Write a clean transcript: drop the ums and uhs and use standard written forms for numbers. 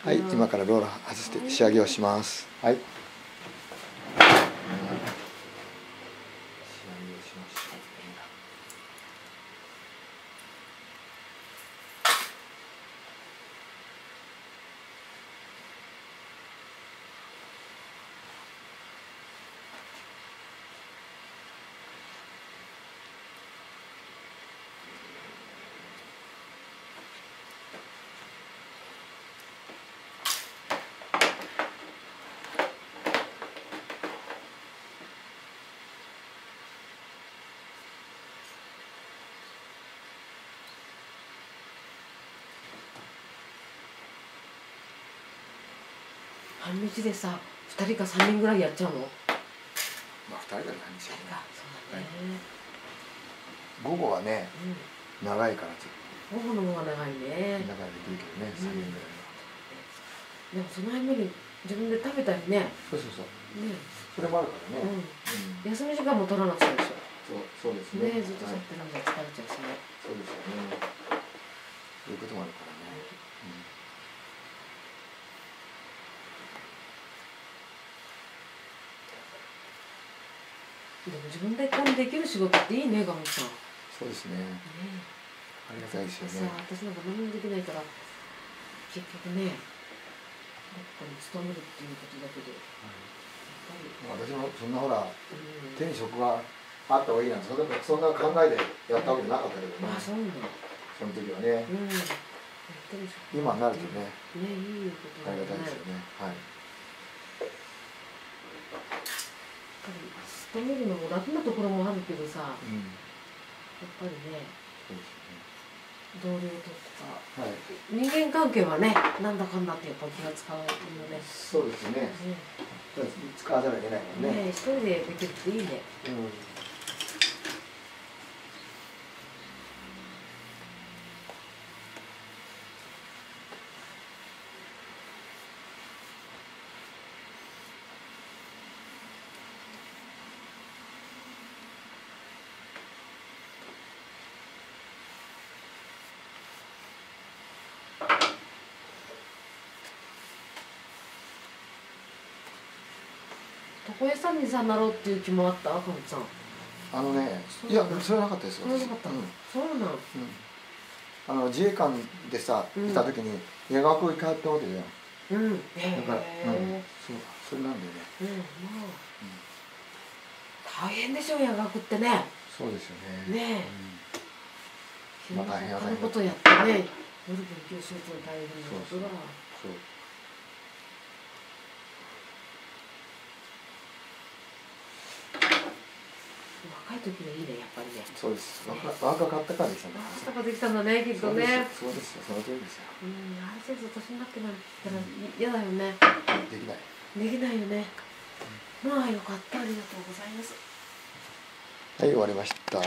はい、今からローラー外して仕上げをします。はい。仕上げをしましょう。 半日でさ、2人か3人ぐらいやっちゃうの？ まあ2人が何しようね。 そうだね。 午後はね、長いからちょっと。 午後の方が長いね。 長いできるけどね、3人ぐらいは。 でもその合間に自分で食べたりね。 そうそうそう。 ね。 それもあるからね。 休み時間も取らなくちゃでしょ。 そうですね。 ね、ずっと立ってるんだ、疲れちゃうしね。 そうですよね。そういうこともあるからね。 でも自分でこうできる仕事っていいね、ガムさん。 そうですね。ありがたいですよね。 私なんか何もできないから、結局ね、どこかに勤めるっていうことだけど、 私もそんなほら、手に職があった方がいいなんて、そんな考えでやったわけじゃなかったけどね。 あ、そうなんだ。 その時はね。今になるとね、 いいことだありね。 がたいですよね。はい。 勤めるのも楽なところもあるけどさ、やっぱりね、同僚とか、人間関係はね、なんだかんだってやっぱ気が使うよね。 そうですね。使わざるを得ないもんね。 一人でできるっていいね。床屋さんにさなろうっていう気もあった？かみさん。 いや、それはなかったですよ。 それはなかった。そうなん。 自衛官でさ、いた時に夜学行かったわけだよ。だから、それなんだよね。 大変でしょ、夜学ってね。 そうですよね。 ねえ。 まあ大変や他のことやってね、夜勉強すると大変なことが。 そう。 若い時はいいね、やっぱりね。 そうです。若かったからできたんだ。 若かったからできたんだね、きっとね。 そうですよ、その通りですよ。 ある程度年になってなんて言ったら嫌だよね。 できない。 できないよね。まあよかった、ありがとうございます。 はい、終わりました。